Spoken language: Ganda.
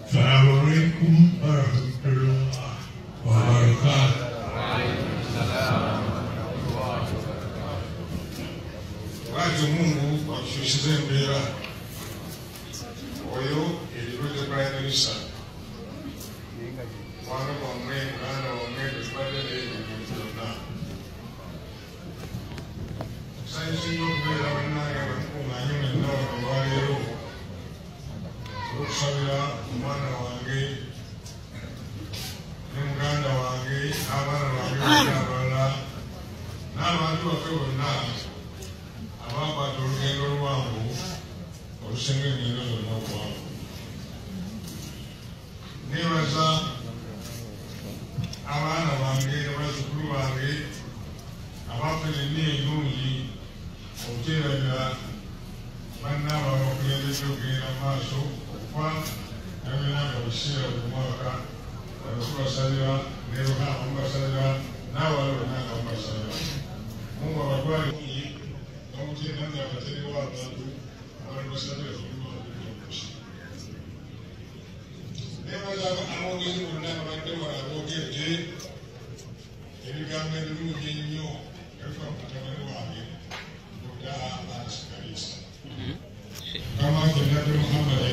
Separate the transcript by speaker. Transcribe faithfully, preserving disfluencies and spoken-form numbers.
Speaker 1: السلام عليكم ورحمة الله وبركاته. Watu Mungu wakishushize mbira oyo ilikuja prime minister mwana wa mwenye mwana wa mwenye tupatele ilikuja saisi mbira wanaga wakunga nyume nao kwa walero ukusabira mwana wange Uganda wange abana wange abala n'abantu bafebona ababa tulugendo lwangu olusenga engendo zonna okwangu nebaza abaana bange abazzukulu bange abafuna ennimi ennungi okuteerabira bannaaba bakulembedde okugenda mu maaso okufa nabinanga biseera buli mwaka abakubasabira nebakama mubasalira n'abala bonnanga mubasalira Mungu abatwale mungi n'omuteera nga abaterewo abantu abali basabira okulimaokusa nebaza amawulire bonna abadde walaboogedde ebigambo ebirungi ennyo ebifa ku mutabani wange Dr. Apaa Kalisa Mukama waffe Nabbi Muhammad